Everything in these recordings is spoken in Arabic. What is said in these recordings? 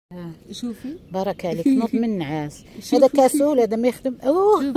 شوفي بارك عليك. نوض من النعاس. هذا كاسول، هذا ما يخدم. اوه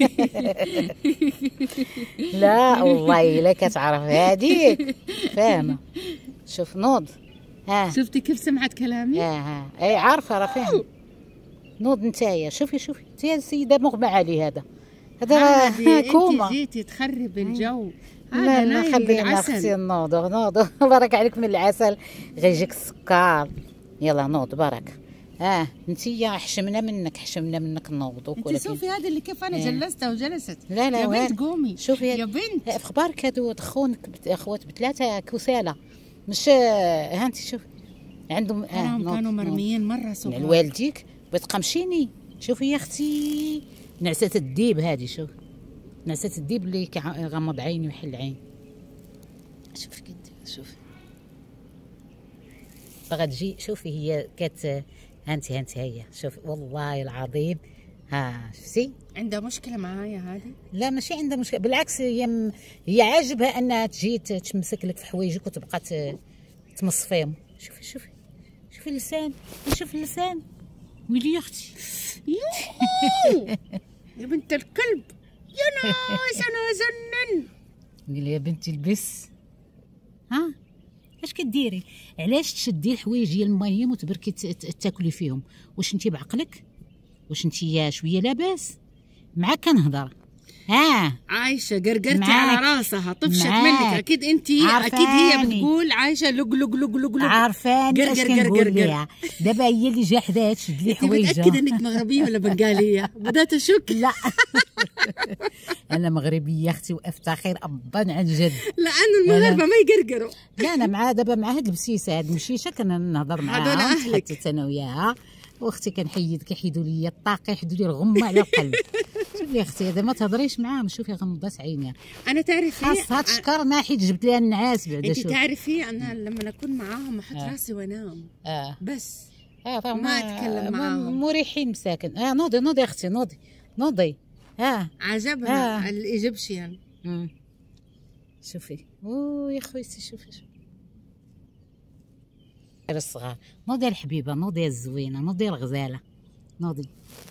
لا والله الا كتعرف هذيك فاهمه. شوف نوض. شفتي كيف سمعت كلامي؟ اي عارفه راه فاهم. نوض نتايا. شوفي انت السيده مغمى عليه. هذا كوما. انت جيتي تخرب الجو. لا خلينا اختي نوض بارك عليك من العسل غيجيك السكر. يلا نوض بارك. انتيا حشمنا منك نوضوا. انت شوفي هذه اللي كيف انا جلستها وجلست. لا يا بنت قومي. شوفي يا بنت في اخبارك هادو دخونك اخوات بثلاثه كسالى مش انت شوفي عندهم كانوا مرميين مره صغار. والديك بتقمشيني. شوفي يا اختي نعسه الديب هذه. شوف نعسه الديب اللي كيغمض عيني ويحل عين. شوفي كدير. شوفي باغا تجي. شوفي هي انت هي. شوفي والله العظيم. شفتي عندها مشكله معايا هذه؟ لا ماشي عندها مشكله، بالعكس هي عاجبها انها تجي تمسك لك في حوايجك وتبقى تمص فيهم. شوفي اللسان. شوفي اللسان. ويلي يا اختي. يا بنت الكلب. يا ناس انا زنن. قولي يا بنتي البس. اش كديري؟ علاش تشدي الحوايج ديال الميم وتبركي تاكلي فيهم؟ واش انت بعقلك؟ واش انت شويه لاباس؟ معاك كنهضر. عايشه قرقرتي على راسها طفشت منك. اكيد انت اكيد هي بتقول عايشه لق لق لق لق لق. عارفاني اش كنقول ليها. دابا هي اللي جا حداها تشد لي حوايجها. متاكده انك مغربيه ولا بنغاليه؟ بدات اشك. لا انا مغربيه اختي وافتخر ابا عن جد. لانه المغاربه ما يقرقروا. لا انا مع دابا مع هاد البسيسه هاد المشيشه كنهضر معاها. هذول اهلك. حتى انا وياها واختي كيحيدوا لي الطاقه يحيدوا لي الغمه على القلب. شوفي اختي هذا ما تهضريش معاهم. شوفي غمضات عينيها. انا تعرفي خاصها تشكرنا حيت جبت لها النعاس بعدا. انت تعرفي انا لما اكون معاهم احط راسي وانام. بس ما اتكلم معاهم. مريحين مساكن. نوضي يا اختي نوضي. عجبها الايجيبشن. شوفي يا خويتي. شوفي الصغار. نوضي الحبيبه. نوضي الزوينه. نوضي الغزاله. نوضي.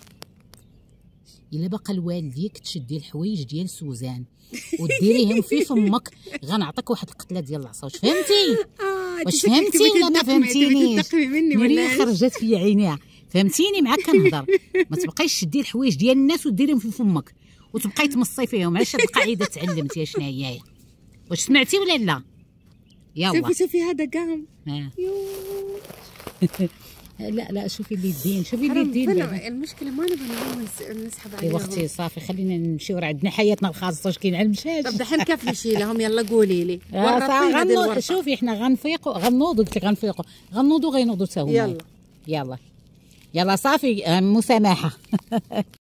الا بقى لوالديك تشدي الحوايج ديال سوزان وديريهم في فمك غنعطيك واحد القتله ديال العصا. واش فهمتي؟ واش فهمتي ولا ما فهمتينيش؟ ملي خرجت في عينيها. فهمتيني؟ معاك كنهضر. ما تبقايش تشدي الحوايج ديال الناس وديريهم في فمك وتبقاي تمصي فيهم. علاش هاد القاعده تعلمتيها شنو هي؟ واش سمعتي ولا لا؟ يلا شوفي هذا قام. لا شوفي اللي يدين. شوفي اللي يدين. المشكله ما نبغى نسحب عليهم. يا اختي صافي خلينا نمشيو راه عندنا حياتنا الخاصه. واش كاين على المشاش؟ طب دحين كيف نشيلهم؟ يلا قولي لي. شوفي احنا غنفيقوا غنوضوا. قلت لك غنوضوا غينوضوا حتى هما. يلا صافي مسامحه.